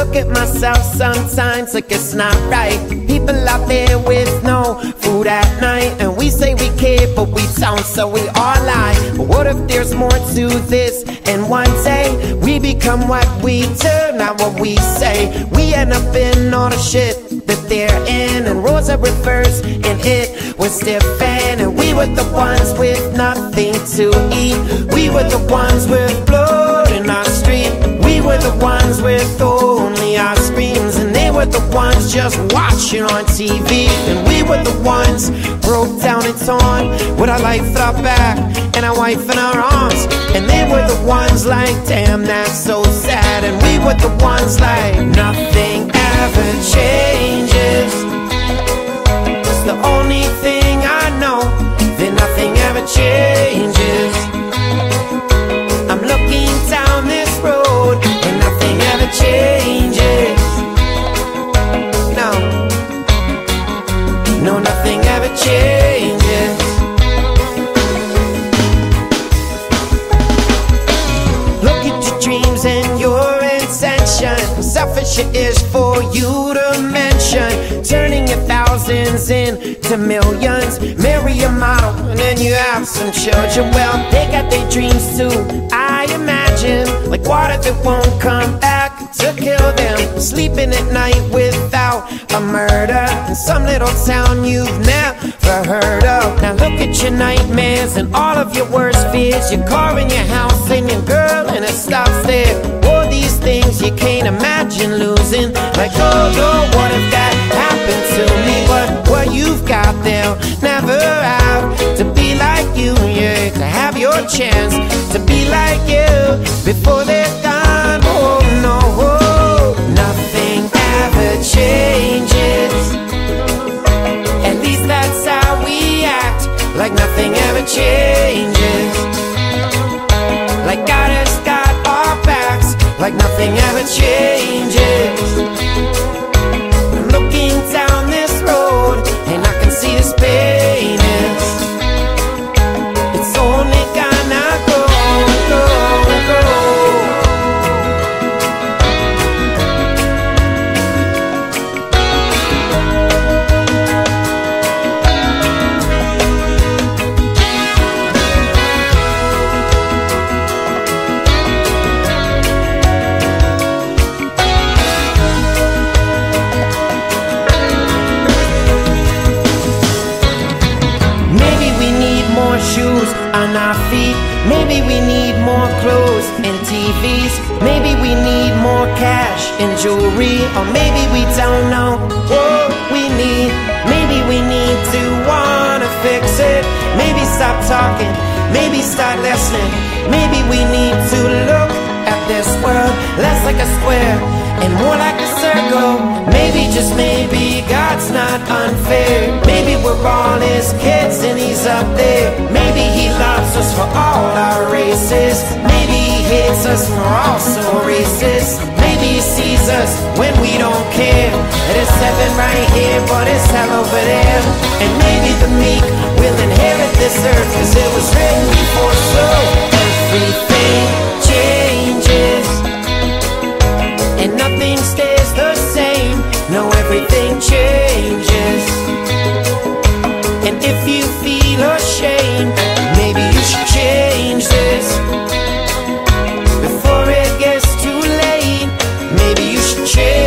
look at myself sometimes like it's not right. People out there with no food at night, and we say we care but we don't, so we all lie. But what if there's more to this, and one day we become what we do, not what we say. We end up in all the shit that they're in, and roles are reversed and it was different. And we were the ones with nothing to eat, we were the ones with blood in our street, we were the ones with only our screams, and they were the ones just watching on TV. And we were the ones broke down and torn, with our life at our back and our wife in our arms. And they were the ones like, damn, that's so sad. And we were the ones like, nothing ever changes. It's the only thing I know, that nothing ever changes. I'm looking down this road and nothing ever changes. No, no, nothing ever changes. Look at your dreams and your intention. Selfish it is for you to mention, turning your thousands into millions. Marry a model and then you have some children. Well, they got their dreams too, I imagine, like water that won't come back to kill them. Sleeping at night without a murder in some little town you've never heard of. Now look at your nightmares and all of your worst fears, your car and your house and your girl, and it stops there. All these things you can't imagine losing, like oh no, what if that happened to me? But what you've got, they'll never have. To be like you, yeah, to have your chance to be like you before they're gone. Oh no, nothing ever changes. At least that's how we act, like nothing ever changes. Like God has got our backs, like nothing ever changes. I'm looking down this road and I can see this pain is, it's only gonna go, go, go. Shoes on our feet, maybe we need more clothes and TVs, maybe we need more cash and jewelry, or maybe we don't know what we need. Maybe we need to wanna fix it, maybe stop talking, maybe start listening. Maybe we need to look at this world less like a square and more like a circle. Maybe, just maybe, God's not unfair. Maybe we're all his kids and he's up there. Maybe he loves us for all our races. Maybe he hates us for also racist. Maybe he sees us when we don't care. There's heaven right here, but it's hell over there. And maybe the meek will inherit this earth, 'cause it was written before, so everything changes and nothing stays the same. No, everything changes. And if you feel ashamed, maybe you should change this before it gets too late. Maybe you should change.